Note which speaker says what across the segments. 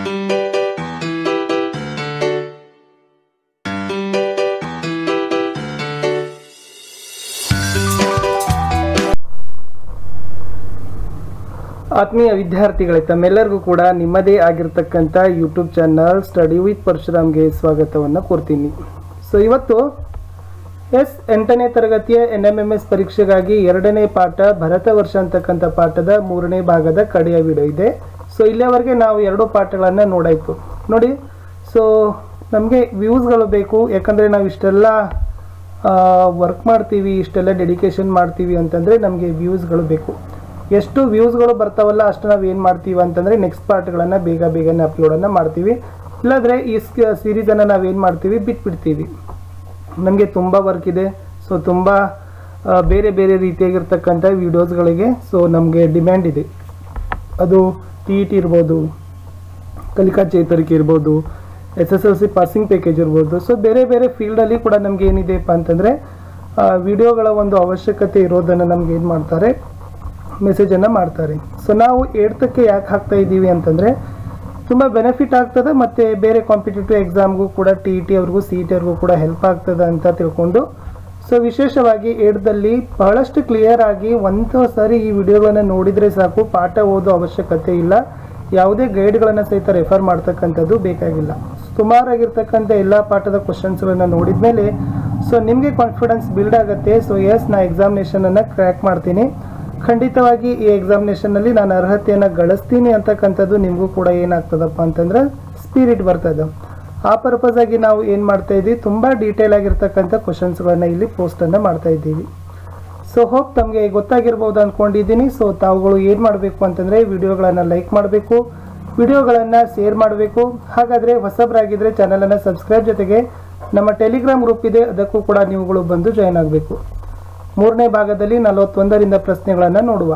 Speaker 1: ಆತ್ಮೀಯ ವಿದ್ಯಾರ್ಥಿಗಳೇ, ತಮ್ಮೆಲ್ಲರಿಗೂ ಕೂಡ ನಿಮ್ಮದೇ ಆಗಿರತಕ್ಕಂಥ ಯೂಟ್ಯೂಬ್ ಚಾನಲ್ ಸ್ಟಡಿ ವಿತ್ ಪರಶುರಾಮ್ಗೆ ಸ್ವಾಗತವನ್ನು ಕೋರ್ತೀನಿ. ಸೊ ಇವತ್ತು 8ನೇ ತರಗತಿಯ NMMS ಪರೀಕ್ಷೆಗಾಗಿ 2ನೇ ಪಾಠ ಭರತ ವರ್ಷ ಅಂತಕ್ಕಂಥ ಪಾಠದ 3ನೇ ಭಾಗದ ಕಡೆಯ ವಿಡಿಯೋ ಇದೆ. ಸೊ ಇಲ್ಲಿಯವರೆಗೆ ನಾವು 2 ಪಾಠಗಳನ್ನು ನೋಡಾಯಿತು ನೋಡಿ. ಸೊ ನಮಗೆ ವ್ಯೂಸ್ಗಳು ಬೇಕು, ಯಾಕಂದರೆ ನಾವು ಇಷ್ಟೆಲ್ಲ ವರ್ಕ್ ಮಾಡ್ತೀವಿ, ಇಷ್ಟೆಲ್ಲ ಡೆಡಿಕೇಶನ್ ಮಾಡ್ತೀವಿ ಅಂತಂದರೆ ನಮಗೆ ವ್ಯೂಸ್ಗಳು ಬೇಕು. ಎಷ್ಟು ವ್ಯೂಸ್ಗಳು ಬರ್ತಾವಲ್ಲ ಅಷ್ಟು ನಾವು ಏನು ಮಾಡ್ತೀವಿ ಅಂತಂದರೆ ನೆಕ್ಸ್ಟ್ ಪಾರ್ಟ್ಗಳನ್ನು ಬೇಗನೆ ಅಪ್ಲೋಡನ್ನು ಮಾಡ್ತೀವಿ. ಇಲ್ಲಾಂದರೆ ಈ ಸೀರೀಸನ್ನು ನಾವೇನು ಮಾಡ್ತೀವಿ, ಬಿಟ್ಬಿಡ್ತೀವಿ. ನಮಗೆ ತುಂಬ ವರ್ಕ್ ಇದೆ. ಸೊ ತುಂಬ ಬೇರೆ ಬೇರೆ ರೀತಿಯಾಗಿರ್ತಕ್ಕಂಥ ವೀಡಿಯೋಸ್ಗಳಿಗೆ ಸೊ ನಮಗೆ ಡಿಮ್ಯಾಂಡ್ ಇದೆ. ಅದು TET ಇರ್ಬೋದು, ಕಲಿಕಾ ಚೇತರಿಕೆ ಇರ್ಬೋದು, SSLC ಪಾಸಿಂಗ್ ಪ್ಯಾಕೇಜ್ ಇರ್ಬೋದು. ಸೊ ಬೇರೆ ಬೇರೆ ಫೀಲ್ಡಲ್ಲಿ ಕೂಡ ನಮ್ಗೆ ಏನಿದೆಪ್ಪ ಅಂತಂದರೆ ವಿಡಿಯೋಗಳ ಒಂದು ಅವಶ್ಯಕತೆ ಇರೋದನ್ನು ನಮ್ಗೆ ಏನು ಮಾಡ್ತಾರೆ, ಮೆಸೇಜನ್ನು ಮಾಡ್ತಾರೆ. ಸೊ ನಾವು 8ಕ್ಕೆ ಯಾಕೆ ಹಾಕ್ತಾ ಇದ್ದೀವಿ ಅಂತಂದರೆ ತುಂಬ ಬೆನಿಫಿಟ್ ಆಗ್ತದೆ, ಮತ್ತು ಬೇರೆ ಕಾಂಪಿಟೇಟಿವ್ ಎಕ್ಸಾಮ್ಗೂ ಕೂಡ TET ಅವ್ರಿಗೂ CET ಅವ್ರಿಗೂ ಕೂಡ ಹೆಲ್ಪ್ ಆಗ್ತದೆ ಅಂತ ತಿಳ್ಕೊಂಡು ಸೊ ವಿಶೇಷವಾಗಿ 8ದಲ್ಲಿ ಬಹಳಷ್ಟು ಕ್ಲಿಯರ್ ಆಗಿ ಒಂದು ಸಾರಿ ಈ ವಿಡಿಯೋಗಳನ್ನು ನೋಡಿದರೆ ಸಾಕು, ಪಾಠ ಓದೋ ಅವಶ್ಯಕತೆ ಇಲ್ಲ, ಯಾವುದೇ ಗೈಡ್ಗಳನ್ನು ಸಹಿತ ರೆಫರ್ ಮಾಡ್ತಕ್ಕಂಥದ್ದು ಬೇಕಾಗಿಲ್ಲ. ಸುಮಾರಾಗಿರ್ತಕ್ಕಂಥ ಎಲ್ಲ ಪಾಠದ ಕ್ವಶನ್ಸ್ಗಳನ್ನು ನೋಡಿದ ಮೇಲೆ ಸೊ ನಿಮಗೆ ಕಾನ್ಫಿಡೆನ್ಸ್ ಬಿಲ್ಡ್ ಆಗುತ್ತೆ. ಸೊ ಎಸ್, ನಾ ಎಕ್ಸಾಮಿನೇಷನನ್ನು ಕ್ರ್ಯಾಕ್ ಮಾಡ್ತೀನಿ, ಖಂಡಿತವಾಗಿ ಈ ಎಕ್ಸಾಮಿನೇಷನ್ನಲ್ಲಿ ನಾನು ಅರ್ಹತೆಯನ್ನು ಗಳಿಸ್ತೀನಿ ಅಂತಕ್ಕಂಥದ್ದು ನಿಮಗೂ ಕೂಡ ಏನಾಗ್ತದಪ್ಪ ಅಂತಂದ್ರೆ ಸ್ಪಿರಿಟ್ ಬರ್ತದೆ. ಆ ಪರ್ಪಸ್ ಆಗಿ ನಾವು ಏನು ಮಾಡ್ತಾ ಇದ್ದೀವಿ, ತುಂಬ ಡೀಟೇಲ್ ಆಗಿರ್ತಕ್ಕಂಥ ಕ್ವಶನ್ಸ್ಗಳನ್ನ ಇಲ್ಲಿ ಪೋಸ್ಟನ್ನು ಮಾಡ್ತಾ ಇದ್ದೀವಿ. ಸೊ ಹೋಪ್ ತಮಗೆ ಗೊತ್ತಾಗಿರ್ಬೋದು ಅಂದ್ಕೊಂಡಿದ್ದೀನಿ. ಸೊ ತಾವುಗಳು ಏನು ಮಾಡಬೇಕು ಅಂತಂದರೆ ವಿಡಿಯೋಗಳನ್ನು ಲೈಕ್ ಮಾಡಬೇಕು, ವಿಡಿಯೋಗಳನ್ನು ಶೇರ್ ಮಾಡಬೇಕು. ಹಾಗಾದರೆ ಹೊಸಬರಾಗಿದ್ದರೆ ಚಾನಲನ್ನು ಸಬ್ಸ್ಕ್ರೈಬ್, ಜೊತೆಗೆ ನಮ್ಮ ಟೆಲಿಗ್ರಾಮ್ ಗ್ರೂಪ್ ಇದೆ, ಅದಕ್ಕೂ ಕೂಡ ನೀವುಗಳು ಬಂದು ಜಾಯ್ನ್ ಆಗಬೇಕು. 3ನೇ ಭಾಗದಲ್ಲಿ 41ರಿಂದ ಪ್ರಶ್ನೆಗಳನ್ನು ನೋಡುವ.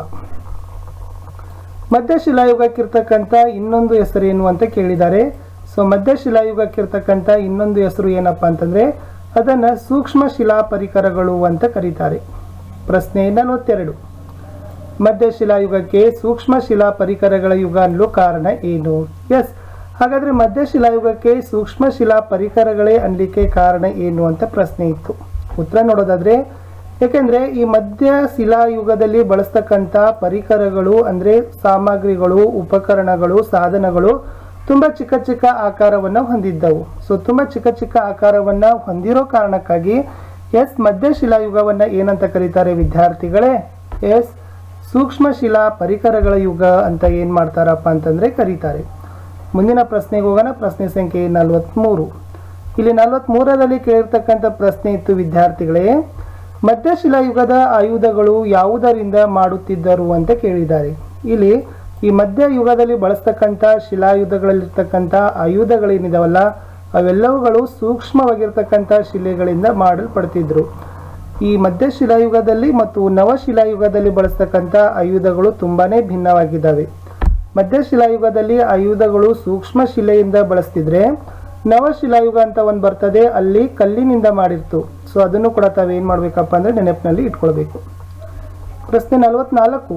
Speaker 1: ಮಧ್ಯಶಿಲಾಯುಗಕ್ಕಿರ್ತಕ್ಕಂಥ ಇನ್ನೊಂದು ಹೆಸರೇನು ಅಂತ ಕೇಳಿದ್ದಾರೆ. ಸೊ ಮಧ್ಯಶಿಲಾಯುಗಕ್ಕಿರ್ತಕ್ಕಂಥ ಇನ್ನೊಂದು ಹೆಸರು ಏನಪ್ಪ ಅಂತಂದರೆ ಅದನ್ನು ಸೂಕ್ಷ್ಮ ಶಿಲಾ ಪರಿಕರಗಳು ಅಂತ ಕರೀತಾರೆ. ಪ್ರಶ್ನೆ 42, ಮಧ್ಯಶಿಲಾಯುಗಕ್ಕೆ ಸೂಕ್ಷ್ಮ ಶಿಲಾ ಪರಿಕರಗಳ ಯುಗ ಅನ್ನಲು ಕಾರಣ ಏನು? ಎಸ್, ಹಾಗಾದರೆ ಮಧ್ಯಶಿಲಾಯುಗಕ್ಕೆ ಸೂಕ್ಷ್ಮ ಶಿಲಾ ಪರಿಕರಗಳೇ ಅನ್ನಲಿಕ್ಕೆ ಕಾರಣ ಏನು ಅಂತ ಪ್ರಶ್ನೆ ಇತ್ತು. ಉತ್ತರ ನೋಡೋದಾದರೆ, ಏಕೆಂದರೆ ಈ ಮಧ್ಯ ಶಿಲಾಯುಗದಲ್ಲಿ ಬಳಸ್ತಕ್ಕಂಥ ಪರಿಕರಗಳು ಅಂದರೆ ಸಾಮಗ್ರಿಗಳು, ಉಪಕರಣಗಳು, ಸಾಧನಗಳು ತುಂಬ ಚಿಕ್ಕ ಚಿಕ್ಕ ಆಕಾರವನ್ನು ಹೊಂದಿದ್ದವು. ಸೊ ತುಂಬ ಚಿಕ್ಕ ಚಿಕ್ಕ ಆಕಾರವನ್ನು ಹೊಂದಿರೋ ಕಾರಣಕ್ಕಾಗಿ ಎಸ್, ಮಧ್ಯ ಶಿಲಾಯುಗವನ್ನು ಏನಂತ ಕರೀತಾರೆ ವಿದ್ಯಾರ್ಥಿಗಳೇ? ಎಸ್, ಸೂಕ್ಷ್ಮ ಶಿಲಾ ಪರಿಕರಗಳ ಯುಗ ಅಂತ ಏನು ಮಾಡ್ತಾರಪ್ಪ ಅಂತಂದರೆ ಕರೀತಾರೆ. ಮುಂದಿನ ಪ್ರಶ್ನೆಗೆ ಹೋಗೋಣ. ಪ್ರಶ್ನೆ ಸಂಖ್ಯೆ 43. ಇಲ್ಲಿ 43ರಲ್ಲಿ ಕೇಳಿರ್ತಕ್ಕಂಥ ಪ್ರಶ್ನೆ ಇತ್ತು ವಿದ್ಯಾರ್ಥಿಗಳೇ, ಮಧ್ಯಶಿಲಾಯುಗದ ಆಯುಧಗಳು ಯಾವುದರಿಂದ ಮಾಡುತ್ತಿದ್ದರು ಅಂತ ಕೇಳಿದ್ದಾರೆ. ಇಲ್ಲಿ ಈ ಮಧ್ಯ ಯುಗದಲ್ಲಿ ಬಳಸ್ತಕ್ಕಂಥ ಶಿಲಾಯುಧಗಳಲ್ಲಿರ್ತಕ್ಕಂಥ ಆಯುಧಗಳೇನಿದಾವಲ್ಲ ಅವೆಲ್ಲವುಗಳು ಸೂಕ್ಷ್ಮವಾಗಿರ್ತಕ್ಕಂಥ ಶಿಲೆಗಳಿಂದ ಮಾಡಲ್ಪಡ್ತಿದ್ರು. ಈ ಮಧ್ಯಶಿಲಾಯುಗದಲ್ಲಿ ಮತ್ತು ನವಶಿಲಾಯುಗದಲ್ಲಿ ಬಳಸ್ತಕ್ಕಂಥ ಆಯುಧಗಳು ತುಂಬಾ ಭಿನ್ನವಾಗಿದ್ದಾವೆ. ಮಧ್ಯಶಿಲಾಯುಗದಲ್ಲಿ ಆಯುಧಗಳು ಸೂಕ್ಷ್ಮ ಶಿಲೆಯಿಂದ ಬಳಸ್ತಿದ್ರೆ, ನವಶಿಲಾಯುಗ ಅಂತ ಒಂದು ಬರ್ತದೆ, ಅಲ್ಲಿ ಕಲ್ಲಿನಿಂದ ಮಾಡಿರ್ತು. ಸೊ ಅದನ್ನು ಕೂಡ ತಾವೇನು ಮಾಡಬೇಕಪ್ಪ ಅಂದರೆ ನೆನಪಿನಲ್ಲಿ ಇಟ್ಕೊಳ್ಬೇಕು. ಪ್ರಶ್ನೆ 44,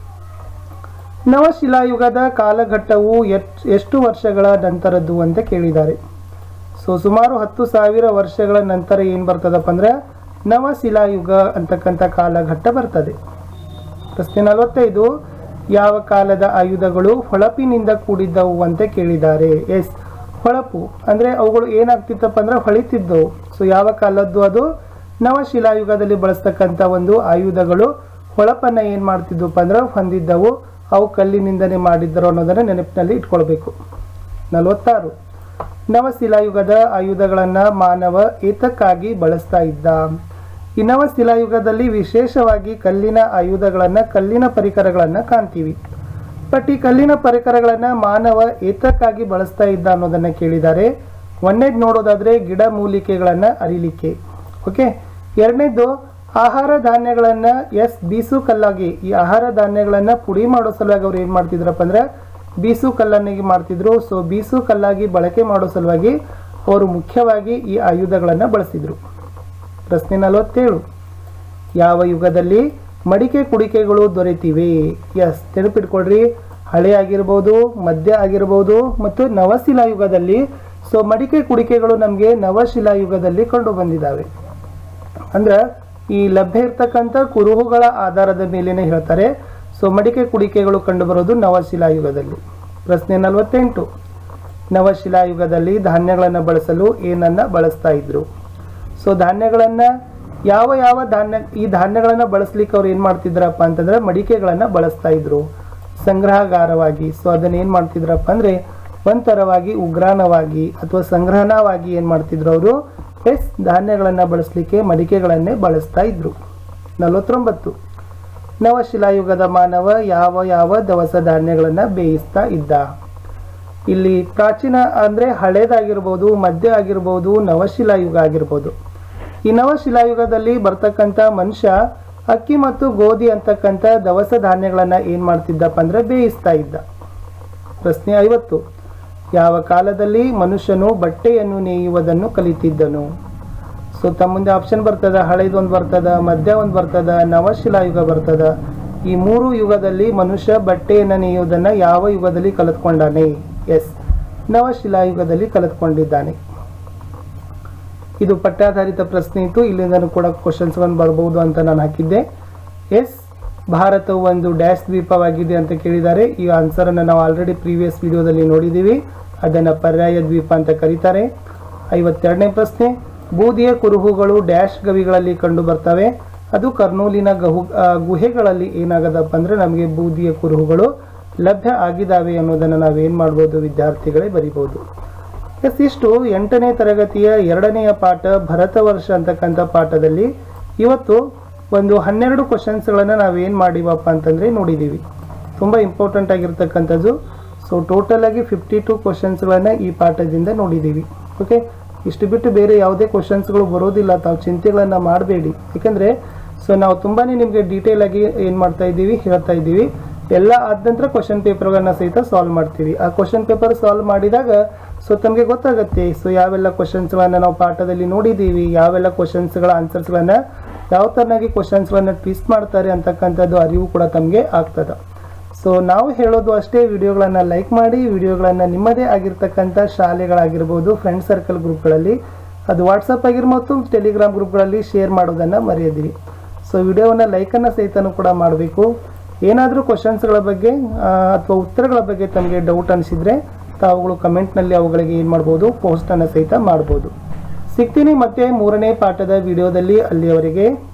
Speaker 1: ನವಶಿಲಾಯುಗದ ಕಾಲಘಟ್ಟವು ಎಷ್ಟು ವರ್ಷಗಳ ನಂತರದ್ದು ಅಂತ ಕೇಳಿದ್ದಾರೆ. ಸೊ ಸುಮಾರು 10,000 ವರ್ಷಗಳ ನಂತರ ಏನು ಬರ್ತದಪ್ಪ ಅಂದರೆ ನವಶಿಲಾಯುಗ ಅಂತಕ್ಕಂಥ ಕಾಲಘಟ್ಟ ಬರ್ತದೆ. ಪ್ರಶ್ನೆ 45, ಯಾವ ಕಾಲದ ಆಯುಧಗಳು ಹೊಳಪಿನಿಂದ ಕೂಡಿದ್ದವು ಅಂತ ಕೇಳಿದ್ದಾರೆ. ಎಸ್, ಹೊಳಪು ಅಂದರೆ ಅವುಗಳು ಏನಾಗ್ತಿತ್ತಪ್ಪ ಅಂದ್ರೆ ಹೊಳಿತಿದ್ದವು. ಸೊ ಯಾವ ಕಾಲದ್ದು? ಅದು ನವಶಿಲಾಯುಗದಲ್ಲಿ ಬಳಸ್ತಕ್ಕಂಥ ಒಂದು ಆಯುಧಗಳು ಹೊಳಪನ್ನು ಏನು ಮಾಡ್ತಿದ್ದವಪ್ಪ ಅಂದ್ರೆ ಹೊಂದಿದ್ದವು. ಅವು ಕಲ್ಲಿನಿಂದನೇ ಮಾಡಿದ್ದರು ಅನ್ನೋದನ್ನು ನೆನಪಿನಲ್ಲಿ ಇಟ್ಕೊಳ್ಬೇಕು. 46, ನವಶಿಲಾಯುಗದ ಆಯುಧಗಳನ್ನು ಮಾನವ ಏತಕ್ಕಾಗಿ ಬಳಸ್ತಾ ಇದ್ದ? ಈ ನವಶಿಲಾಯುಗದಲ್ಲಿ ವಿಶೇಷವಾಗಿ ಕಲ್ಲಿನ ಆಯುಧಗಳನ್ನು, ಕಲ್ಲಿನ ಪರಿಕರಗಳನ್ನು ಕಾಣ್ತೀವಿ. ಬಟ್ ಈ ಕಲ್ಲಿನ ಪರಿಕರಗಳನ್ನು ಮಾನವ ಏತಕ್ಕಾಗಿ ಬಳಸ್ತಾ ಇದ್ದ ಅನ್ನೋದನ್ನು ಕೇಳಿದ್ದಾರೆ. ಒಂದನೇದು ನೋಡೋದಾದರೆ ಗಿಡ ಮೂಲಿಕೆಗಳನ್ನು ಅರಿಲಿಕ್ಕೆ. ಓಕೆ, ಎರಡನೇದು ಆಹಾರ ಧಾನ್ಯಗಳನ್ನು ಬೀಸು ಕಲ್ಲಾಗಿ, ಈ ಆಹಾರ ಧಾನ್ಯಗಳನ್ನು ಪುಡಿ ಮಾಡೋ ಸಲುವಾಗಿ ಅವ್ರು ಏನು ಮಾಡ್ತಿದ್ರಪ್ಪ ಅಂದರೆ ಬೀಸು ಕಲ್ಲನ್ನಾಗಿ ಮಾಡ್ತಿದ್ರು. ಸೊ ಬೀಸು ಕಲ್ಲಾಗಿ ಬಳಕೆ ಮಾಡೋ ಸಲುವಾಗಿ ಅವರು ಮುಖ್ಯವಾಗಿ ಈ ಆಯುಧಗಳನ್ನು ಬಳಸಿದರು. ಪ್ರಶ್ನೆ 47, ಯಾವ ಯುಗದಲ್ಲಿ ಮಡಿಕೆ ಕುಡಿಕೆಗಳು ದೊರೆತಿವೆ? ಎಸ್, ನೆನಪಿಟ್ಕೊಳ್ರಿ, ಹಳೆ ಆಗಿರ್ಬೋದು, ಮಧ್ಯ ಆಗಿರ್ಬೋದು ಮತ್ತು ನವಶಿಲಾಯುಗದಲ್ಲಿ. ಸೊ ಮಡಿಕೆ ಕುಡಿಕೆಗಳು ನಮಗೆ ನವಶಿಲಾಯುಗದಲ್ಲಿ ಕಂಡು ಬಂದಿದ್ದಾವೆ. ಅಂದ್ರೆ ಈ ಲಭ್ಯ ಇರ್ತಕ್ಕಂಥ ಕುರುಹುಗಳ ಆಧಾರದ ಮೇಲೇನೆ ಹೇಳ್ತಾರೆ. ಸೊ ಮಡಿಕೆ ಕುಡಿಕೆಗಳು ಕಂಡು ಬರೋದು ನವಶಿಲಾಯುಗದಲ್ಲಿ. ಪ್ರಶ್ನೆ 48, ನವಶಿಲಾಯುಗದಲ್ಲಿ ಧಾನ್ಯಗಳನ್ನು ಬಳಸಲು ಏನನ್ನ ಬಳಸ್ತಾ ಇದ್ರು? ಸೊ ಧಾನ್ಯಗಳನ್ನ ಯಾವ ಯಾವ ಈ ಧಾನ್ಯಗಳನ್ನ ಬಳಸ್ಲಿಕ್ಕೆ ಅವ್ರು ಏನ್ ಮಾಡ್ತಿದ್ರಪ್ಪ ಅಂತಂದ್ರೆ ಮಡಿಕೆಗಳನ್ನ ಬಳಸ್ತಾ ಇದ್ರು ಸಂಗ್ರಹಗಾರವಾಗಿ. ಸೊ ಅದನ್ನ ಏನ್ ಮಾಡ್ತಿದ್ರಪ್ಪ ಅಂದ್ರೆ ಒಂಥರವಾಗಿ ಉಗ್ರಾಣವಾಗಿ ಅಥವಾ ಸಂಗ್ರಹಣವಾಗಿ ಏನ್ ಮಾಡ್ತಿದ್ರು ಅವರು? ಧಾನ್ಯಗಳನ್ನ ಬಳಸಲಿಕ್ಕೆ ಮಡಿಕೆಗಳನ್ನೇ ಬಳಸ್ತಾ ಇದ್ರು. 49, ನವಶಿಲಾಯುಗದ ಮಾನವ ಯಾವ ಯಾವ ದವಸ ಧಾನ್ಯಗಳನ್ನ ಬೇಯಿಸ್ತಾ ಇದ್ದ? ಇಲ್ಲಿ ಪ್ರಾಚೀನ ಅಂದ್ರೆ ಹಳೇದಾಗಿರ್ಬೋದು, ಮಧ್ಯ ಆಗಿರ್ಬೋದು, ನವಶಿಲಾಯುಗ ಆಗಿರ್ಬೋದು. ಈ ನವಶಿಲಾಯುಗದಲ್ಲಿ ಬರ್ತಕ್ಕಂಥ ಮನುಷ್ಯ ಅಕ್ಕಿ ಮತ್ತು ಗೋಧಿ ಅಂತಕ್ಕಂಥ ದವಸ ಧಾನ್ಯಗಳನ್ನ ಏನ್ ಮಾಡ್ತಿದ್ದಪ್ಪ ಅಂದ್ರೆ ಬೇಯಿಸ್ತಾ ಇದ್ದ. ಪ್ರಶ್ನೆ 50, ಯಾವ ಕಾಲದಲ್ಲಿ ಮನುಷ್ಯನು ಬಟ್ಟೆಯನ್ನು ನೇಯುವುದನ್ನು ಕಲಿತಿದ್ದನು? ಸೊ ತಮ್ಮ ಮುಂದೆ ಆಪ್ಷನ್ ಬರ್ತದ, ಹಳೇದೊಂದು ಬರ್ತದ, ಮಧ್ಯ ಒಂದು ಬರ್ತದ, ನವಶಿಲಾಯುಗ ಬರ್ತದ. ಈ 3 ಯುಗದಲ್ಲಿ ಮನುಷ್ಯ ಬಟ್ಟೆಯನ್ನು ನೇಯುವುದನ್ನ ಯಾವ ಯುಗದಲ್ಲಿ ಕಲಿತ್ಕೊಂಡಾನೆ? ನವಶಿಲಾಯುಗದಲ್ಲಿ ಕಲಿತ್ಕೊಂಡಿದ್ದಾನೆ. ಇದು ಪಠ್ಯಾಧಾರಿತ ಪ್ರಶ್ನೆ ಇತ್ತು. ಇಲ್ಲಿಂದನೂ ಕೂಡ ಕ್ವಶನ್ಸ್ಗಳನ್ನು ಬರಬಹುದು ಅಂತ ನಾನು ಹಾಕಿದ್ದೆ. ಭಾರತವು ಒಂದು ಡ್ಯಾಶ್ ದ್ವೀಪವಾಗಿದೆ ಅಂತ ಕೇಳಿದ್ದಾರೆ. ಈ ಆನ್ಸರ್ ಅನ್ನು ನಾವು ಆಲ್ರೆಡಿ ಪ್ರೀವಿಯಸ್ ವಿಡಿಯೋದಲ್ಲಿ ನೋಡಿದ್ದೀವಿ. ಅದನ್ನ ಪರ್ಯಾಯ ದ್ವೀಪ ಅಂತ ಕರೀತಾರೆ. 52ನೇ ಪ್ರಶ್ನೆ, ಬೂದಿಯ ಕುರುಹುಗಳು ಡ್ಯಾಶ್ ಗವಿಗಳಲ್ಲಿ ಕಂಡು ಬರ್ತವೆ. ಅದು ಕರ್ನೂಲಿನ ಗುಹೆಗಳಲ್ಲಿ ಏನಾಗದಪ್ಪ ಅಂದ್ರೆ ನಮಗೆ ಬೂದಿಯ ಕುರುಹುಗಳು ಲಭ್ಯ ಆಗಿದ್ದಾವೆ ಅನ್ನೋದನ್ನು ನಾವೇನ್ ಮಾಡ್ಬೋದು ವಿದ್ಯಾರ್ಥಿಗಳೇ ಬರಿಬಹುದು. ಇಷ್ಟು 8ನೇ ತರಗತಿಯ 2ನೆಯ ಪಾಠ ಭರತ ವರ್ಷ ಅಂತಕ್ಕಂಥ ಪಾಠದಲ್ಲಿ ಇವತ್ತು ಒಂದು 12 ಕ್ವಶನ್ಸ್ಗಳನ್ನು ನಾವೇನು ಮಾಡಿವಪ್ಪ ಅಂತಂದರೆ ನೋಡಿದ್ದೀವಿ. ತುಂಬ ಇಂಪಾರ್ಟೆಂಟ್ ಆಗಿರ್ತಕ್ಕಂಥದ್ದು. ಸೊ ಟೋಟಲ್ ಆಗಿ 52 ಕ್ವಶನ್ಸ್ಗಳನ್ನು ಈ ಪಾಠದಿಂದ ನೋಡಿದ್ದೀವಿ. ಓಕೆ, ಇಷ್ಟು ಬಿಟ್ಟು ಬೇರೆ ಯಾವುದೇ ಕ್ವಶನ್ಸ್ಗಳು ಬರೋದಿಲ್ಲ. ತಾವು ಚಿಂತೆಗಳನ್ನು ಮಾಡಬೇಡಿ. ಯಾಕಂದರೆ ಸೊ ನಾವು ತುಂಬಾ ನಿಮಗೆ ಡೀಟೇಲ್ ಆಗಿ ಏನು ಮಾಡ್ತಾ ಇದ್ದೀವಿ, ಹೇಳ್ತಾ ಇದ್ದೀವಿ. ಎಲ್ಲ ಆದ ನಂತರ ಕ್ವಶನ್ ಪೇಪರ್ಗಳನ್ನ ಸಹಿತ ಸಾಲ್ವ್ ಮಾಡ್ತೀವಿ. ಆ ಕ್ವಶನ್ ಪೇಪರ್ ಸಾಲ್ವ್ ಮಾಡಿದಾಗ ಸೊ ತಮಗೆ ಗೊತ್ತಾಗುತ್ತೆ ಸೊ ಯಾವೆಲ್ಲ ಕ್ವಶನ್ಸ್ಗಳನ್ನು ನಾವು ಪಾಠದಲ್ಲಿ ನೋಡಿದ್ದೀವಿ, ಯಾವೆಲ್ಲ ಕ್ವಶನ್ಸ್ಗಳ ಆನ್ಸರ್ಸ್ಗಳನ್ನು ಯಾವ ಥರನಾಗಿ ಕ್ವಶನ್ಸ್ಗಳನ್ನು ಟ್ವಿಸ್ಟ್ ಮಾಡ್ತಾರೆ ಅಂತಕ್ಕಂಥದ್ದು ಅರಿವು ಕೂಡ ತಮಗೆ ಆಗ್ತದೆ. ಸೊ ನಾವು ಹೇಳೋದು ಅಷ್ಟೇ, ವಿಡಿಯೋಗಳನ್ನು ಲೈಕ್ ಮಾಡಿ, ವಿಡಿಯೋಗಳನ್ನು ನಿಮ್ಮದೇ ಆಗಿರ್ತಕ್ಕಂಥ ಶಾಲೆಗಳಾಗಿರ್ಬೋದು, ಫ್ರೆಂಡ್ ಸರ್ಕಲ್ ಗ್ರೂಪ್ಗಳಲ್ಲಿ, ಅದು ವಾಟ್ಸಪ್ ಆಗಿರ್ಬೋದು, ಟೆಲಿಗ್ರಾಮ್ ಗ್ರೂಪ್ಗಳಲ್ಲಿ ಶೇರ್ ಮಾಡೋದನ್ನು ಮರೆಯದಿರಿ. ಸೊ ವಿಡಿಯೋವನ್ನು ಲೈಕನ್ನು ಸಹಿತನೂ ಕೂಡ ಮಾಡಬೇಕು. ಏನಾದರೂ ಕ್ವಶನ್ಸ್ಗಳ ಬಗ್ಗೆ ಅಥವಾ ಉತ್ತರಗಳ ಬಗ್ಗೆ ತಮಗೆ ಡೌಟ್ ಅನಿಸಿದರೆ ತಾವುಗಳು ಕಮೆಂಟ್ನಲ್ಲಿ ಅವುಗಳಿಗೆ ಏನು ಮಾಡ್ಬೋದು, ಪೋಸ್ಟನ್ನು ಸಹಿತ ಮಾಡ್ಬೋದು. ಸಿಗ್ತೀನಿ ಮತ್ತೆ 3ನೇ ಪಾಠದ ವಿಡಿಯೋದಲ್ಲಿ. ಅಲ್ಲಿಯವರೆಗೆ